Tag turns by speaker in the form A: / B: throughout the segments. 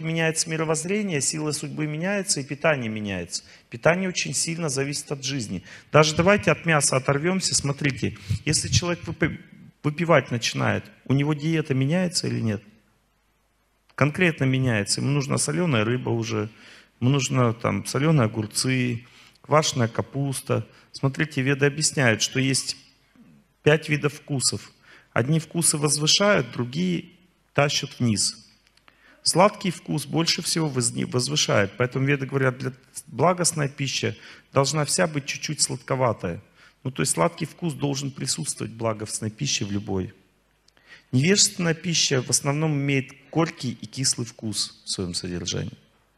A: человека меняется мировоззрение, сила судьбы меняется и питание меняется. Питание очень сильно зависит от жизни. Даже давайте от мяса оторвемся. Смотрите, если человек выпивать начинает, у него диета меняется или нет? Конкретно меняется. Ему нужна соленая рыба уже, ему нужно там соленые огурцы, квашеная капуста. Смотрите, веды объясняют, что есть 5 видов вкусов. Одни вкусы возвышают, другие тащат вниз. Сладкий вкус больше всего возвышает. Поэтому веды говорят, благостная пища должна вся быть чуть-чуть сладковатая. Ну, то есть сладкий вкус должен присутствовать в благостной пище в любой. Невежественная пища в основном имеет горький и кислый вкус в своем содержании.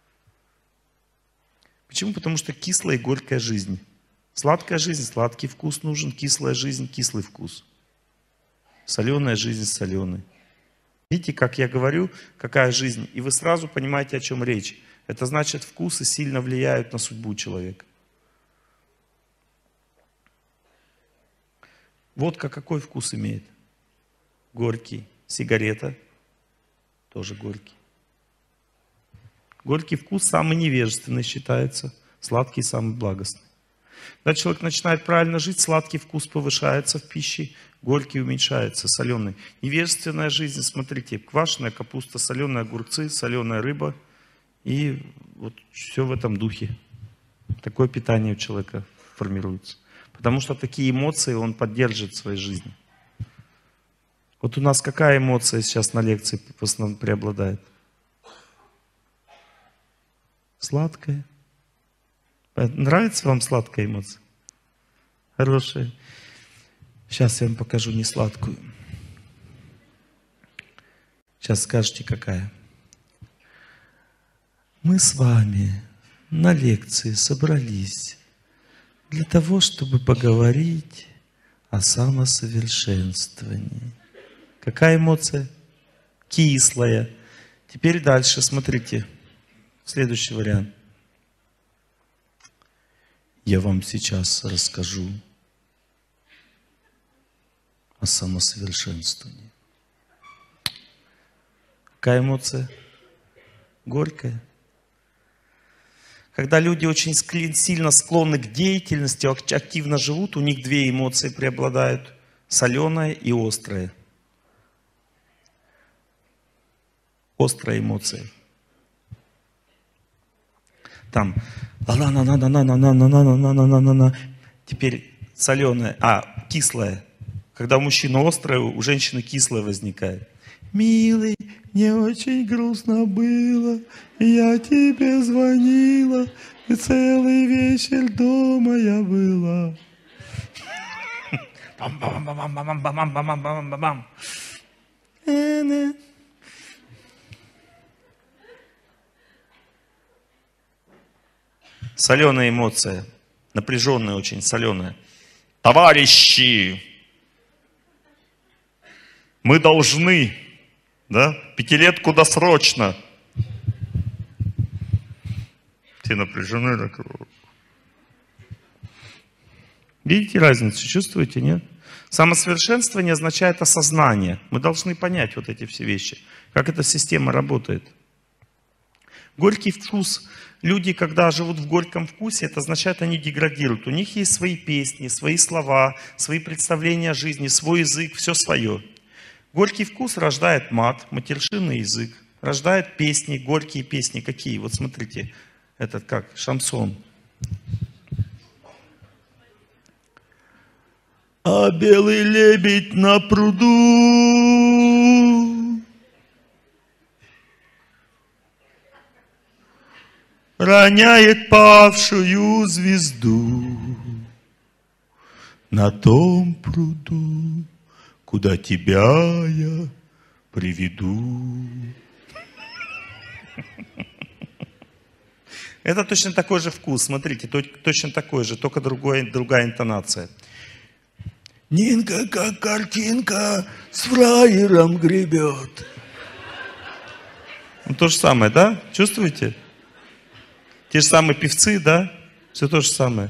A: Почему? Потому что кислая и горькая жизнь. Сладкая жизнь, сладкий вкус нужен, кислая жизнь, кислый вкус. Соленая жизнь, соленый. Видите, как я говорю, какая жизнь, и вы сразу понимаете, о чем речь. Это значит, вкусы сильно влияют на судьбу человека. Водка какой вкус имеет? Горький. Сигарета тоже горький. Горький вкус самый невежественный считается, сладкий самый благостный. Когда человек начинает правильно жить, сладкий вкус повышается в пище, горький уменьшается, соленый. Невежественная жизнь, смотрите, квашеная капуста, соленые огурцы, соленая рыба. И вот все в этом духе. Такое питание у человека формируется. Потому что такие эмоции он поддерживает в своей жизни. Вот у нас какая эмоция сейчас на лекции в основном преобладает? Сладкая. Нравится вам сладкая эмоция? Хорошая. Сейчас я вам покажу несладкую. Сейчас скажете, какая. Мы с вами на лекции собрались для того, чтобы поговорить о самосовершенствовании. Какая эмоция? Кислая. Теперь дальше, смотрите. Следующий вариант. Я вам сейчас расскажу о самосовершенствовании. Какая эмоция? Горькая. Когда люди очень сильно склонны к деятельности, активно живут, у них две эмоции преобладают. Соленая и острая. Острая эмоция. Там теперь соленая, кислая. Когда у мужчины острая, у женщины кислая возникает. Милый, мне очень грустно было, я тебе звонила, и целый вечер дома я была. Соленая эмоция, напряженная очень, соленая. Товарищи, мы должны, да, 5-летку досрочно. Все напряжены. Так. Видите разницу, чувствуете, нет? Самосовершенствование означает осознание. Мы должны понять вот эти все вещи, как эта система работает. Горький вкус. Люди, когда живут в горьком вкусе, это означает, они деградируют. У них есть свои песни, свои слова, свои представления о жизни, свой язык, все свое. Горький вкус рождает мат, матершинный язык, рождает песни, горькие песни. Какие? Вот смотрите, этот как? Шансон. А белый лебедь на пруду роняет павшую звезду на том пруду, куда тебя я приведу. Это точно такой же вкус, смотрите, точно такой же, только другая интонация. Нинка, как картинка, с фраером гребет. Ну, то же самое, да? Чувствуете? Те же самые певцы, да? Все то же самое.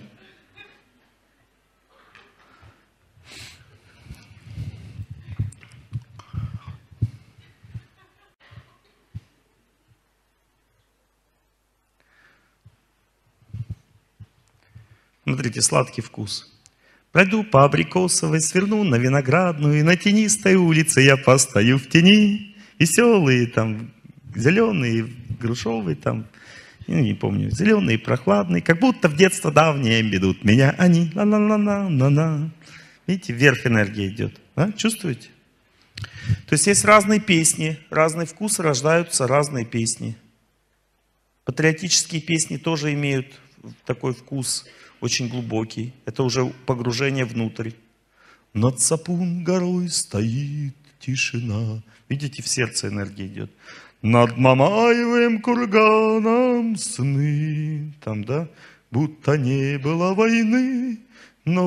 A: Смотрите, сладкий вкус. Пройду по Абрикосовой, сверну на Виноградную, и на тенистой улице я постою в тени. Веселые там, зеленые, грушевые там, не помню, зеленые, прохладные, как будто в детство давнее ведут меня они. На-на-на-на-на-на. Видите, вверх энергия идет. А? Чувствуете? То есть есть разные песни, разные вкусы, рождаются разные песни. Патриотические песни тоже имеют такой вкус очень глубокий. Это уже погружение внутрь. Над Сапун горой стоит тишина. Видите, в сердце энергия идет. Над Мамаевым курганом сны. Там, да? Будто не было войны, но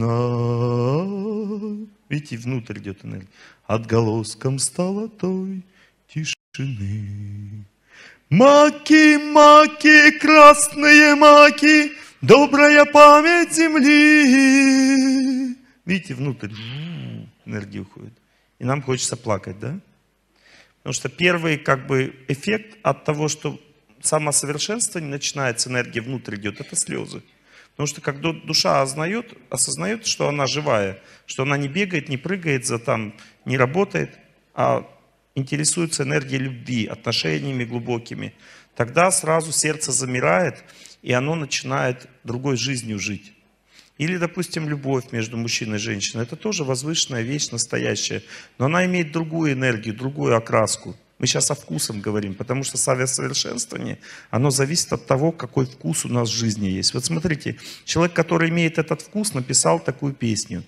A: война. Видите, внутрь идет энергия. Отголоском стало той тишины. Маки, маки, красные маки, добрая память земли. Видите, внутрь энергия уходит. И нам хочется плакать, да? Потому что первый как бы эффект от того, что самосовершенствование начинается, энергия внутрь идет, это слезы. Потому что когда душа осознает, что она живая, что она не бегает, не прыгает, не работает, а интересуется энергией любви, отношениями глубокими, тогда сразу сердце замирает, и оно начинает другой жизнью жить. Или, допустим, любовь между мужчиной и женщиной. Это тоже возвышенная вещь, настоящая. Но она имеет другую энергию, другую окраску. Мы сейчас о вкусах говорим, потому что самосовершенствование, оно зависит от того, какой вкус у нас в жизни есть. Вот смотрите, человек, который имеет этот вкус, написал такую песню.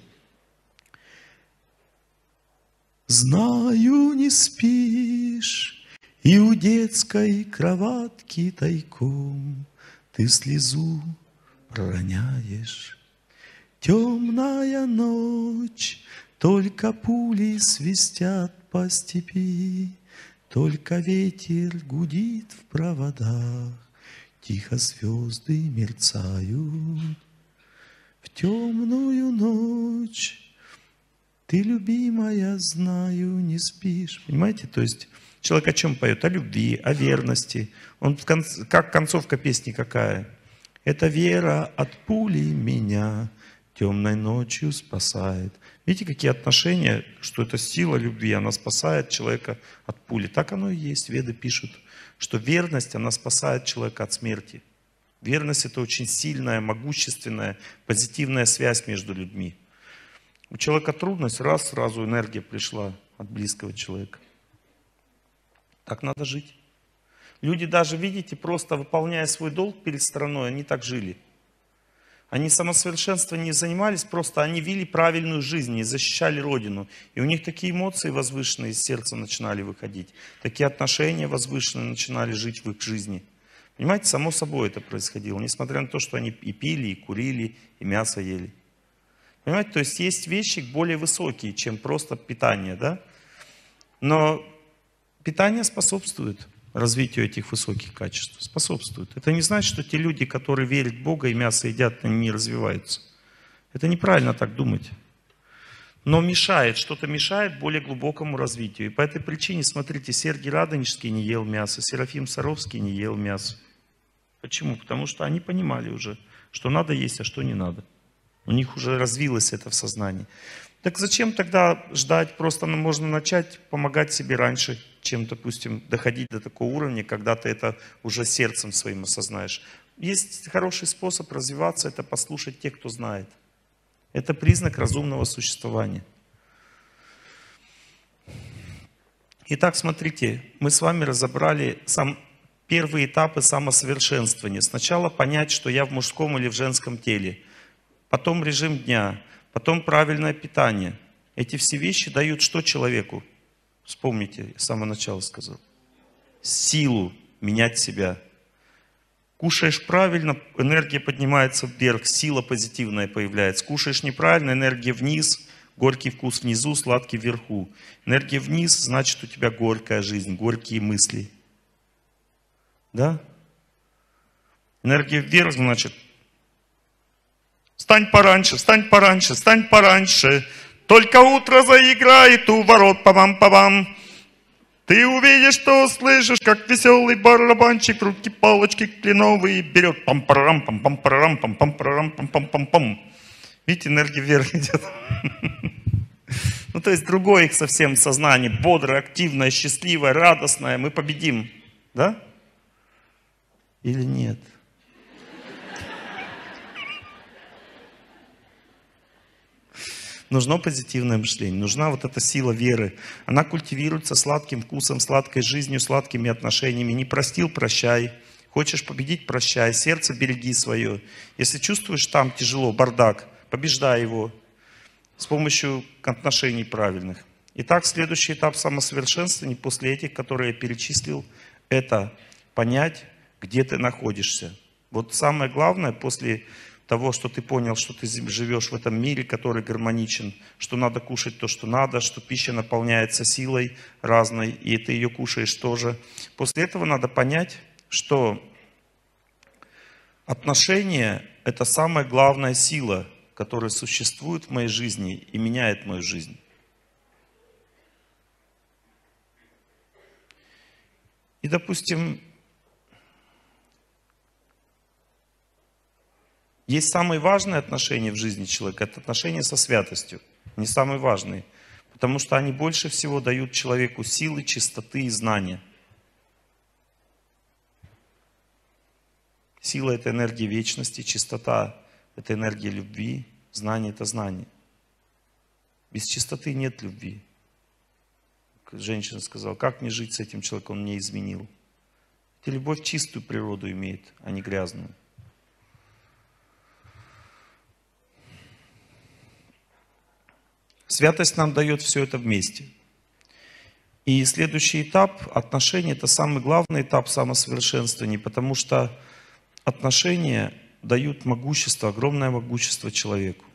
A: Знаю, не спишь, и у детской кроватки тайком ты слезу пророняешь. Темная ночь, только пули свистят по степи, только ветер гудит в проводах, тихо звезды мерцают. В темную ночь ты, любимая, знаю, не спишь. Понимаете? То есть человек о чем поет? О любви, о верности. Как концовка песни какая? Это вера от пули меня темной ночью спасает. Видите, какие отношения, что это сила любви, она спасает человека от пули. Так оно и есть. Веды пишут, что верность, она спасает человека от смерти. Верность — это очень сильная, могущественная, позитивная связь между людьми. У человека трудность, сразу энергия пришла от близкого человека. Так надо жить. Люди даже, видите, просто выполняя свой долг перед страной, они так жили. Они самосовершенствованием не занимались, просто они вели правильную жизнь и защищали Родину. И у них такие эмоции возвышенные из сердца начинали выходить. Такие отношения возвышенные начинали жить в их жизни. Понимаете, само собой это происходило. Несмотря на то, что они и пили, и курили, и мясо ели. Понимаете, то есть есть вещи более высокие, чем просто питание, да? Но питание способствует развитию этих высоких качеств. Способствует. Это не значит, что те люди, которые верят в Бога и мясо едят, они не развиваются. Это неправильно так думать. Но мешает, что-то мешает более глубокому развитию. И по этой причине, смотрите, Сергий Радонежский не ел мясо, Серафим Саровский не ел мясо. Почему? Потому что они понимали уже, что надо есть, а что не надо. У них уже развилось это в сознании. Так зачем тогда ждать? Просто можно начать помогать себе раньше, чем, допустим, доходить до такого уровня, когда ты это уже сердцем своим осознаешь. Есть хороший способ развиваться, это послушать тех, кто знает. Это признак разумного существования. Итак, смотрите, мы с вами разобрали первые этапы самосовершенствования. Сначала понять, что я в мужском или в женском теле. Потом режим дня. Потом правильное питание. Эти все вещи дают что человеку? Вспомните, я с самого начала сказал. Силу менять себя. Кушаешь правильно, энергия поднимается вверх, сила позитивная появляется. Кушаешь неправильно, энергия вниз, горький вкус внизу, сладкий вверху. Энергия вниз, значит, у тебя горькая жизнь, горькие мысли. Да? Энергия вверх, значит, встань пораньше, встань пораньше, встань пораньше. Только утро заиграет у ворот, па-бам-па-бам. Ты увидишь, что услышишь, как веселый барабанщик в руки палочки кленовые берет. Пам-парам, пам-пам-парам, пам-пам-парам, пам-пам-пам-пам. Видите, энергия вверх идет. Ну, то есть другое их совсем сознание, бодрое, активное, счастливое, радостное. Мы победим. Да? Или нет? Нужно позитивное мышление, нужна вот эта сила веры. Она культивируется сладким вкусом, сладкой жизнью, сладкими отношениями. Не простил — прощай. Хочешь победить — прощай. Сердце береги свое. Если чувствуешь там тяжело, бардак, побеждай его с помощью отношений правильных. Итак, следующий этап самосовершенствования после этих, которые я перечислил, это понять, где ты находишься. Вот самое главное после того, что ты понял, что ты живешь в этом мире, который гармоничен, что надо кушать то, что надо, что пища наполняется силой разной, и ты ее кушаешь тоже. После этого надо понять, что отношения — это самая главная сила, которая существует в моей жизни и меняет мою жизнь. И, допустим, есть самые важные отношения в жизни человека, это отношения со святостью. Они самые важные, потому что они больше всего дают человеку силы, чистоты и знания. Сила — это энергия вечности, чистота — это энергия любви, знание — это знание. Без чистоты нет любви. Женщина сказала: как мне жить с этим человеком, он мне изменил. Это любовь чистую природу имеет, а не грязную. Святость нам дает все это вместе. И следующий этап отношений — это самый главный этап самосовершенствования, потому что отношения дают могущество, огромное могущество человеку.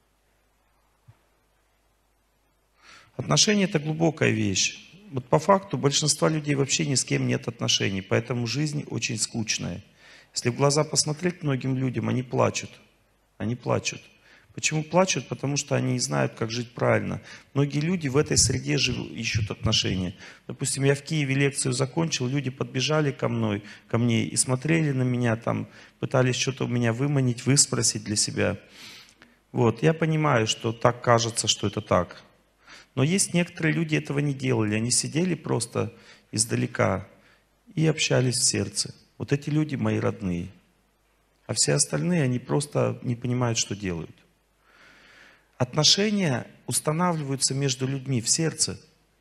A: Отношения — это глубокая вещь. Вот по факту большинства людей вообще ни с кем нет отношений, поэтому жизнь очень скучная. Если в глаза посмотреть многим людям, они плачут. Они плачут. Почему плачут? Потому что они не знают, как жить правильно. Многие люди в этой среде ищут отношения. Допустим, я в Киеве лекцию закончил, люди подбежали ко мне и смотрели на меня, там, пытались что-то у меня выманить, выспросить для себя. Вот, я понимаю, что так кажется, что это так. Но есть некоторые люди, этого не делали. Они сидели просто издалека и общались в сердце. Вот эти люди мои родные. А все остальные, они просто не понимают, что делают. Отношения устанавливаются между людьми в сердце.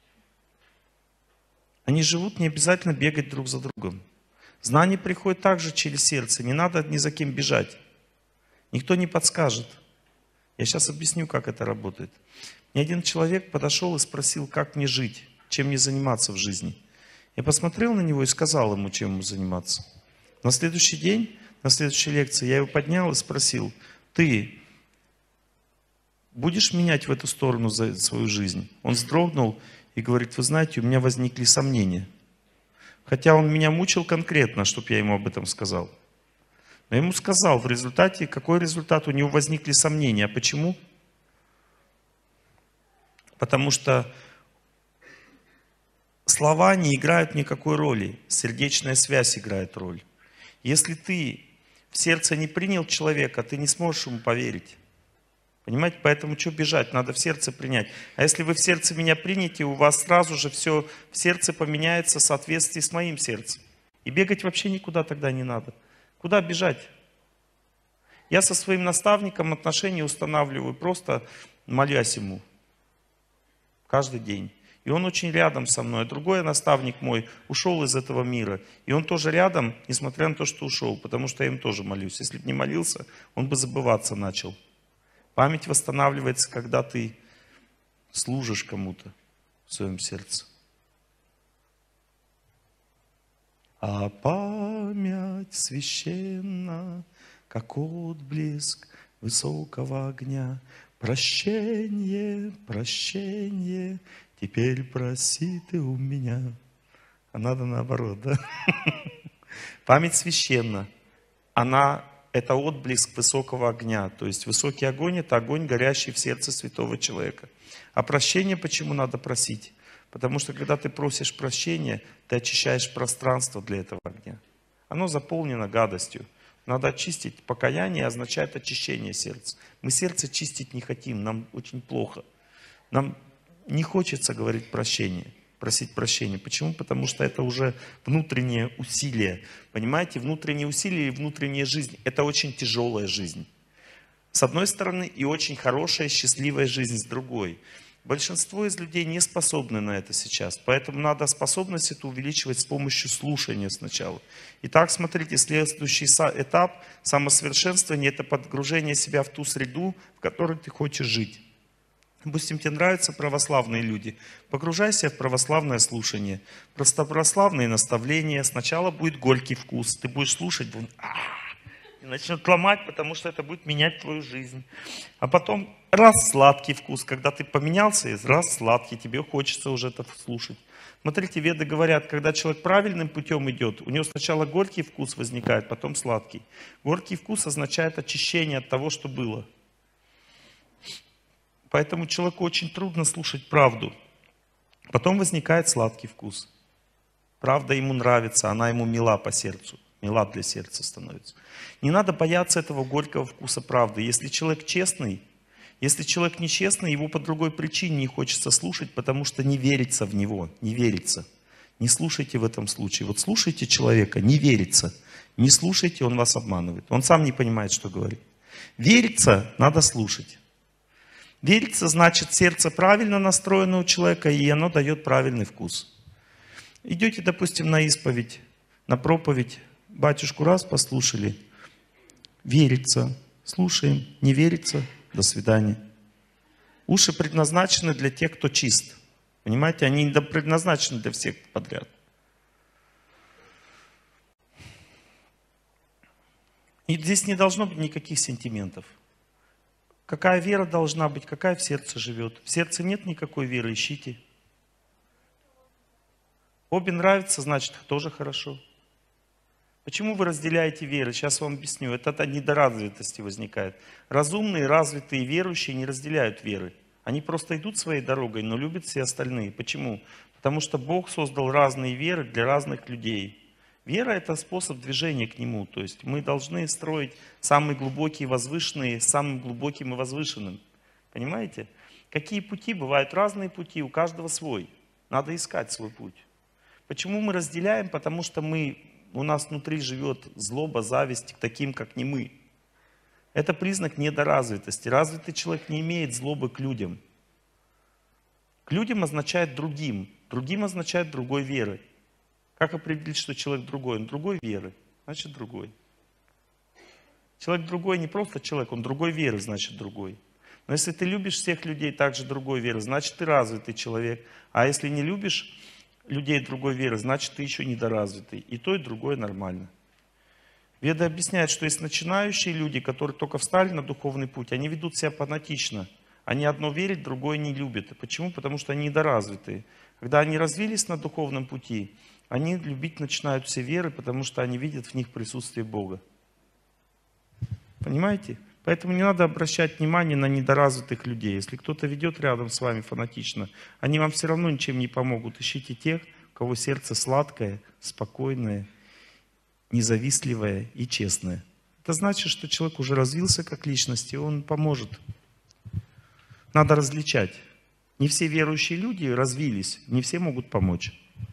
A: Они живут, не обязательно бегать друг за другом. Знание приходит также через сердце. Не надо ни за кем бежать. Никто не подскажет. Я сейчас объясню, как это работает. Мне один человек подошел и спросил, как мне жить, чем мне заниматься в жизни. Я посмотрел на него и сказал ему, чем ему заниматься. На следующий день, на следующей лекции я его поднял и спросил: ты будешь менять в эту сторону свою жизнь? Он вздрогнул и говорит: вы знаете, у меня возникли сомнения. Хотя он меня мучил конкретно, чтобы я ему об этом сказал. Но я ему сказал, в результате, какой результат? У него возникли сомнения. А почему? Потому что слова не играют никакой роли. Сердечная связь играет роль. Если ты в сердце не принял человека, ты не сможешь ему поверить. Понимаете? Поэтому что бежать? Надо в сердце принять. А если вы в сердце меня примете, у вас сразу же все в сердце поменяется в соответствии с моим сердцем. И бегать вообще никуда тогда не надо. Куда бежать? Я со своим наставником отношения устанавливаю, просто молясь ему. Каждый день. И он очень рядом со мной. А другой наставник мой ушел из этого мира. И он тоже рядом, несмотря на то, что ушел. Потому что я им тоже молюсь. Если бы не молился, он бы забываться начал. Память восстанавливается, когда ты служишь кому-то в своем сердце. А память священна, как отблеск высокого огня. Прощение, прощение, теперь проси ты у меня. А надо наоборот, да? Память священна. Это отблеск высокого огня. То есть высокий огонь — это огонь, горящий в сердце святого человека. А прощение почему надо просить? Потому что когда ты просишь прощения, ты очищаешь пространство для этого огня. Оно заполнено гадостью. Надо очистить. Покаяние означает очищение сердца. Мы сердце чистить не хотим, нам очень плохо. Нам не хочется говорить прощение, просить прощения. Почему? Потому что это уже внутреннее усилие. Понимаете, внутреннее усилие и внутренняя жизнь – это очень тяжелая жизнь. С одной стороны, и очень хорошая, счастливая жизнь с другой. Большинство из людей не способны на это сейчас, поэтому надо способность эту увеличивать с помощью слушания сначала. Итак, смотрите, следующий этап самосовершенствования – это погружение себя в ту среду, в которой ты хочешь жить. Допустим, тебе нравятся православные люди. Погружайся в православное слушание. Просто православные наставления. Сначала будет горький вкус. Ты будешь слушать, и начнет ломать, потому что это будет менять твою жизнь. А потом раз сладкий вкус. Когда ты поменялся, и раз сладкий. Тебе хочется уже это слушать. Смотрите, веды говорят, когда человек правильным путем идет, у него сначала горький вкус возникает, потом сладкий. Горький вкус означает очищение от того, что было. Поэтому человеку очень трудно слушать правду. Потом возникает сладкий вкус. Правда ему нравится, она ему мила по сердцу. Мила для сердца становится. Не надо бояться этого горького вкуса правды. Если человек честный, если человек нечестный, его по другой причине не хочется слушать, потому что не верится в него, не верится. Не слушайте в этом случае. Вот слушайте человека, не верится. Не слушайте, он вас обманывает. Он сам не понимает, что говорит. Верится, надо слушать. Верится, значит, сердце правильно настроено у человека, и оно дает правильный вкус. Идете, допустим, на исповедь, на проповедь, батюшку раз послушали, верится, слушаем, не верится, до свидания. Уши предназначены для тех, кто чист. Понимаете, они не предназначены для всех подряд. И здесь не должно быть никаких сентиментов. Какая вера должна быть, какая в сердце живет. В сердце нет никакой веры, ищите. Обе нравятся, значит, тоже хорошо. Почему вы разделяете веры? Сейчас вам объясню. Это от недоразвитости возникает. Разумные, развитые, верующие не разделяют веры. Они просто идут своей дорогой, но любят все остальные. Почему? Потому что Бог создал разные веры для разных людей. Вера – это способ движения к Нему. То есть мы должны строить самые глубокие, возвышенные, самым глубоким и возвышенным. Понимаете? Какие пути? Бывают разные пути, у каждого свой. Надо искать свой путь. Почему мы разделяем? Потому что у нас внутри живет злоба, зависть к таким, как не мы. Это признак недоразвитости. Развитый человек не имеет злобы к людям. К людям означает другим. Другим означает другой веры. Как определить, что человек другой? Он другой веры, значит другой. Человек другой не просто человек, он другой веры, значит другой. Но если ты любишь всех людей также другой веры, значит ты развитый человек. А если не любишь людей другой веры, значит ты еще недоразвитый. И то, и другое нормально. Веды объясняют, что есть начинающие люди, которые только встали на духовный путь, они ведут себя фанатично. Они одно верят, другое не любят. Почему? Потому что они недоразвитые. Когда они развились на духовном пути, они любить начинают все веры, потому что они видят в них присутствие Бога. Понимаете? Поэтому не надо обращать внимание на недоразвитых людей. Если кто-то ведет рядом с вами фанатично, они вам все равно ничем не помогут. Ищите тех, у кого сердце сладкое, спокойное, независтливое и честное. Это значит, что человек уже развился как личность, и он поможет. Надо различать. Не все верующие люди развились, не все могут помочь.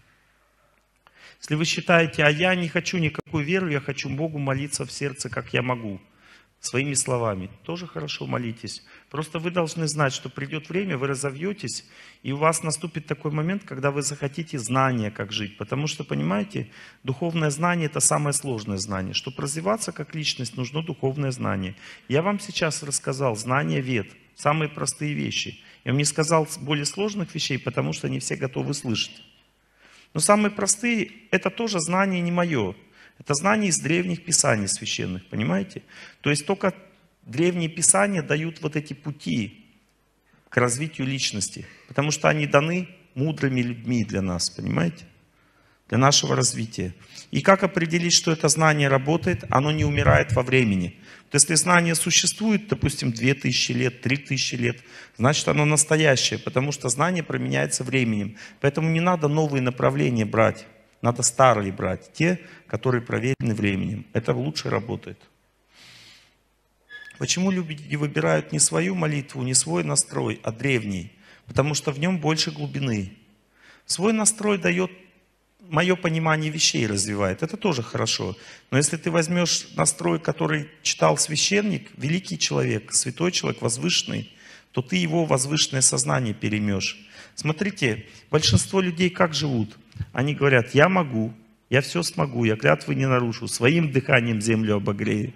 A: Если вы считаете, а я не хочу никакую веру, я хочу Богу молиться в сердце, как я могу, своими словами, тоже хорошо молитесь. Просто вы должны знать, что придет время, вы разовьетесь, и у вас наступит такой момент, когда вы захотите знания, как жить. Потому что, понимаете, духовное знание – это самое сложное знание. Чтобы развиваться как личность, нужно духовное знание. Я вам сейчас рассказал знания вед, самые простые вещи. Я вам не сказал более сложных вещей, потому что они все готовы слышать. Но самые простые – это тоже знание не мое. Это знание из древних писаний священных, понимаете? То есть только древние писания дают вот эти пути к развитию личности. Потому что они даны мудрыми людьми для нас, понимаете? для нашего развития. И как определить, что это знание работает? Оно не умирает во времени. То есть, если знание существует, допустим, 2000 лет, 3000 лет, значит оно настоящее, потому что знание променяется временем. Поэтому не надо новые направления брать, надо старые брать, те, которые проверены временем. Это лучше работает. Почему люди выбирают не свою молитву, не свой настрой, а древний? Потому что в нем больше глубины. Свой настрой дает мое понимание вещей, развивает. Это тоже хорошо. Но если ты возьмешь настрой, который читал священник, великий человек, святой человек, возвышенный, то ты его возвышенное сознание переймешь. Смотрите, большинство людей как живут? Они говорят: я могу, я все смогу, я клятвы не нарушу, своим дыханием землю обогрею.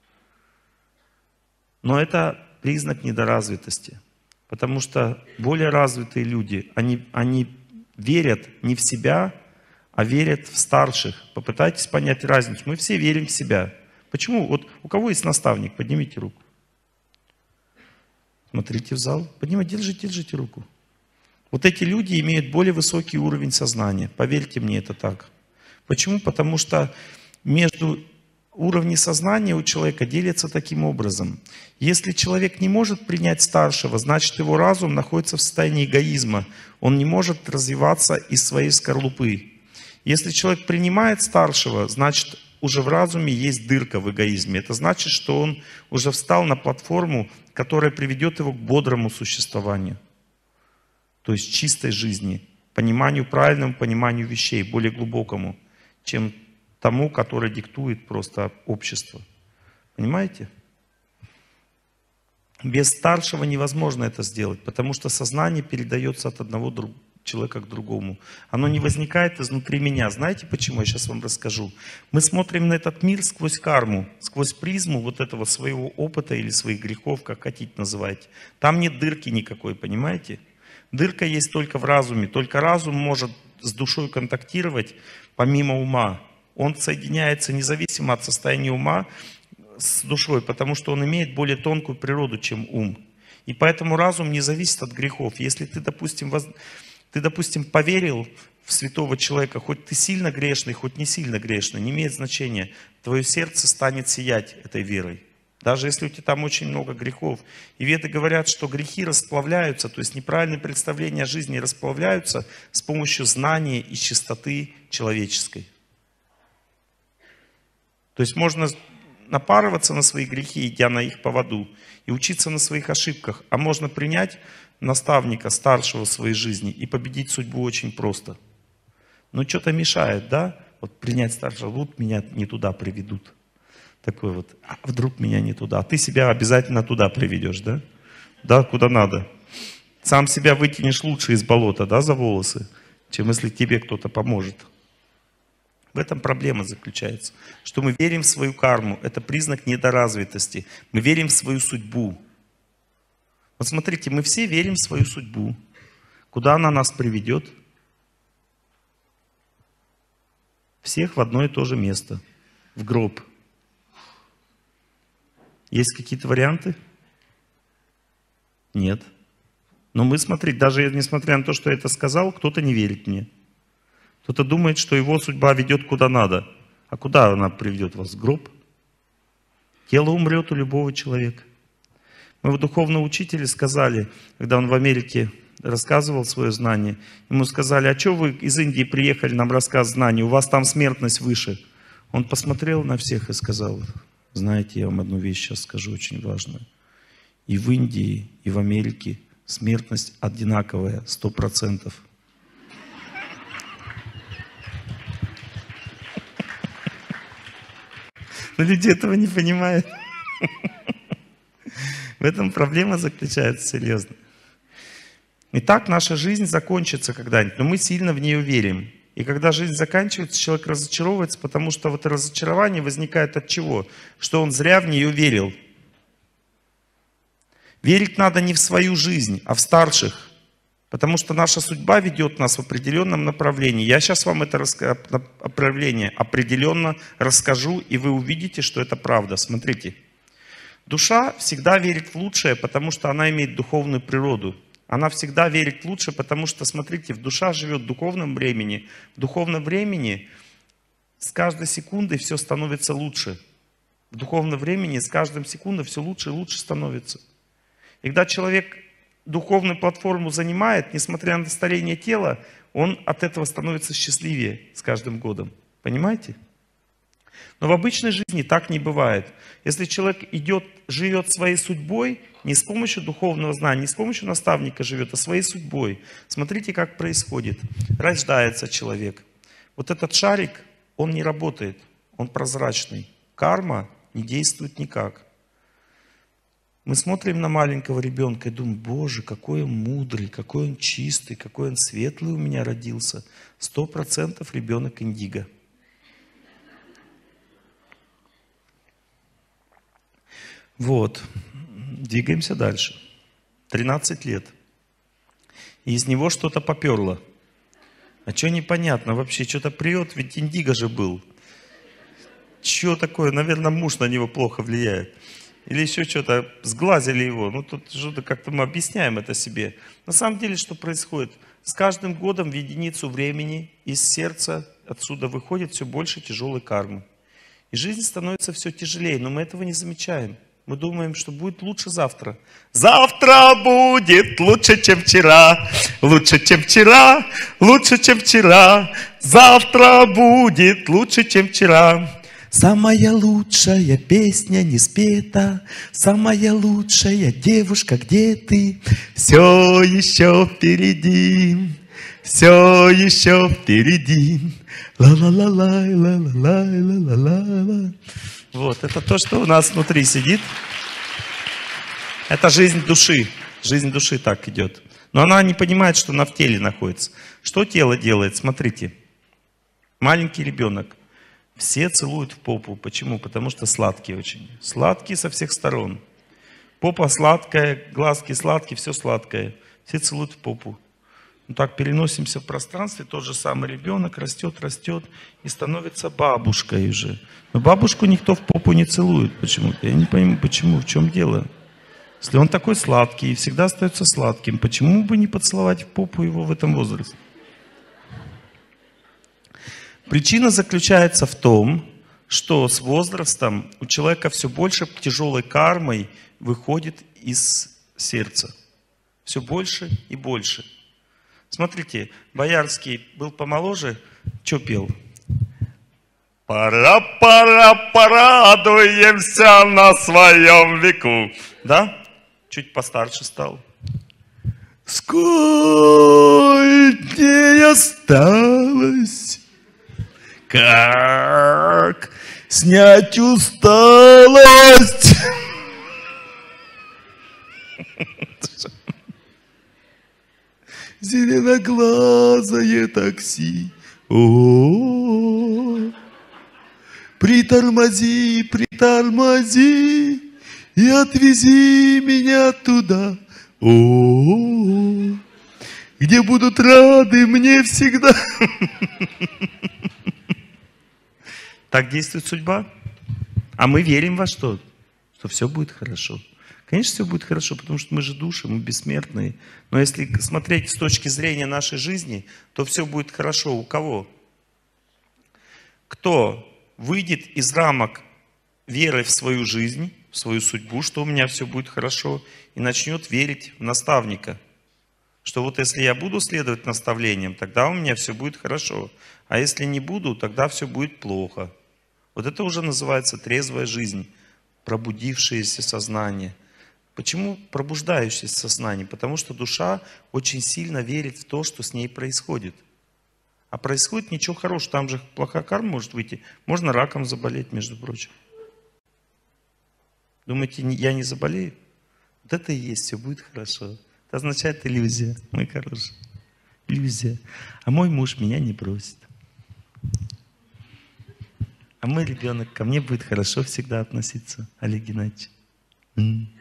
A: Но это признак недоразвитости. Потому что более развитые люди, они верят не в себя, а верят в старших. Попытайтесь понять разницу. Мы все верим в себя. Почему? Вот у кого есть наставник? Поднимите руку. Смотрите в зал. Поднимите, держите руку. Вот эти люди имеют более высокий уровень сознания. Поверьте мне, это так. Почему? Потому что между уровни сознания у человека делятся таким образом. Если человек не может принять старшего, значит его разум находится в состоянии эгоизма. Он не может развиваться из своей скорлупы. Если человек принимает старшего, значит уже в разуме есть дырка в эгоизме. Это значит, что он уже встал на платформу, которая приведет его к бодрому существованию. То есть чистой жизни, пониманию, правильному пониманию вещей, более глубокому, чем тому, который диктует просто общество. Понимаете? Без старшего невозможно это сделать, потому что сознание передается от одного человека к другому. Оно не возникает изнутри меня. Знаете почему? Я сейчас вам расскажу. Мы смотрим на этот мир сквозь карму, сквозь призму вот этого своего опыта или своих грехов, как хотите называйте. Там нет дырки никакой, понимаете? Дырка есть только в разуме. Только разум может с душой контактировать помимо ума. Он соединяется независимо от состояния ума с душой, потому что он имеет более тонкую природу, чем ум. И поэтому разум не зависит от грехов. Если ты, допустим, поверил в святого человека, хоть ты сильно грешный, хоть не сильно грешный, не имеет значения. Твое сердце станет сиять этой верой. Даже если у тебя там очень много грехов. И веды говорят, что грехи расплавляются, то есть неправильные представления о жизни расплавляются с помощью знания и чистоты человеческой. То есть можно напарываться на свои грехи, идя на их поводу, и учиться на своих ошибках. А можно принять наставника, старшего в своей жизни, и победить судьбу очень просто. Но что-то мешает, да? Вот принять старшего, вот меня не туда приведут. Такой вот, а вдруг меня не туда. А ты себя обязательно туда приведешь, да? Да, куда надо. Сам себя вытянешь лучше из болота, да, за волосы, чем если тебе кто-то поможет. В этом проблема заключается, что мы верим в свою карму. Это признак недоразвитости. Мы верим в свою судьбу. Вот смотрите, мы все верим в свою судьбу. Куда она нас приведет? Всех в одно и то же место. В гроб. Есть какие-то варианты? Нет. Но мы, смотрите, даже несмотря на то, что я это сказал, кто-то не верит мне. Кто-то думает, что его судьба ведет куда надо. А куда она приведет вас? В гроб? Тело умрет у любого человека. Моего духовного учителя сказали, когда он в Америке рассказывал свое знание, ему сказали: а что вы из Индии приехали нам рассказывать знания, у вас там смертность выше. Он посмотрел на всех и сказал: знаете, я вам одну вещь сейчас скажу очень важную. И в Индии, и в Америке смертность одинаковая, 100%. Но люди этого не понимают. В этом проблема заключается серьезно. Итак, наша жизнь закончится когда-нибудь, но мы сильно в нее верим. И когда жизнь заканчивается, человек разочаровывается, потому что вот разочарование возникает от чего? Что он зря в нее верил. Верить надо не в свою жизнь, а в старших. Потому что наша судьба ведет нас в определенном направлении. Я сейчас вам это направление определенно расскажу, и вы увидите, что это правда. Смотрите. Душа всегда верит в лучшее, потому что она имеет духовную природу. Она всегда верит лучше, потому что, смотрите, душа живет в духовном времени. В духовном времени с каждой секундой все становится лучше. В духовном времени с каждым секундой все лучше и лучше становится. И когда человек духовную платформу занимает, несмотря на старение тела, он от этого становится счастливее с каждым годом. Понимаете? Но в обычной жизни так не бывает. Если человек живет своей судьбой, не с помощью духовного знания, не с помощью наставника живет, а своей судьбой. Смотрите, как происходит. Рождается человек. Вот этот шарик, он не работает, он прозрачный. Карма не действует никак. Мы смотрим на маленького ребенка и думаем: Боже, какой он мудрый, какой он чистый, какой он светлый у меня родился. 100% ребенок индиго. Вот. Двигаемся дальше. 13 лет. И из него что-то поперло. А что непонятно вообще? Что-то прет, ведь индиго же был. Что такое? Наверное, муж на него плохо влияет. Или еще что-то, сглазили его. Ну, тут что-то как-то мы объясняем это себе. На самом деле, что происходит? С каждым годом в единицу времени из сердца отсюда выходит все больше тяжелой кармы. И жизнь становится все тяжелее, но мы этого не замечаем. Мы думаем, что будет лучше завтра. Завтра будет лучше, чем вчера. Лучше, чем вчера. Лучше, чем вчера. Завтра будет лучше, чем вчера. Самая лучшая песня не спета, самая лучшая девушка, где ты? Все еще впереди, все еще впереди. Ла-ла-ла-лай, ла-ла-лай, ла-ла-ла-ла. Вот, это то, что у нас внутри сидит. Это жизнь души. Жизнь души так идет. Но она не понимает, что она в теле находится. Что тело делает? Смотрите. Маленький ребенок. Все целуют в попу. Почему? Потому что сладкий очень. Сладкий со всех сторон. Попа сладкая, глазки сладкие, все сладкое. Все целуют в попу. Ну так переносимся в пространстве, тот же самый ребенок растет, растет и становится бабушкой уже. Но бабушку никто в попу не целует почему-то. Я не понимаю, почему, в чем дело. Если он такой сладкий и всегда остается сладким, почему бы не поцеловать в попу его в этом возрасте? Причина заключается в том, что с возрастом у человека все больше тяжелой кармой выходит из сердца. Все больше и больше. Смотрите, Боярский был помоложе, что пел? Пора, пора, порадуемся на своем веку. Да? Чуть постарше стал. Сколько дней осталось? Как снять усталость? Зеленоглазое такси. О-о-о. Притормози, притормози и отвези меня туда. О-о-о. Где будут рады мне всегда. Так действует судьба. А мы верим во что? Что все будет хорошо. Конечно, все будет хорошо, потому что мы же души, мы бессмертные. Но если смотреть с точки зрения нашей жизни, то все будет хорошо. У кого? Кто выйдет из рамок веры в свою жизнь, в свою судьбу, что у меня все будет хорошо, и начнет верить в наставника. Что вот если я буду следовать наставлениям, тогда у меня все будет хорошо. А если не буду, тогда все будет плохо. Вот это уже называется трезвая жизнь, пробудившееся сознание. Почему пробуждающееся сознание? Потому что душа очень сильно верит в то, что с ней происходит. А происходит ничего хорошего. Там же плохая карма может выйти. Можно раком заболеть, между прочим. Думаете, я не заболею? Вот это и есть, все будет хорошо. Это означает иллюзия, мой хороший. Иллюзия. А мой муж меня не бросит. А мой ребенок ко мне будет хорошо всегда относиться, Олег Геннадьевич.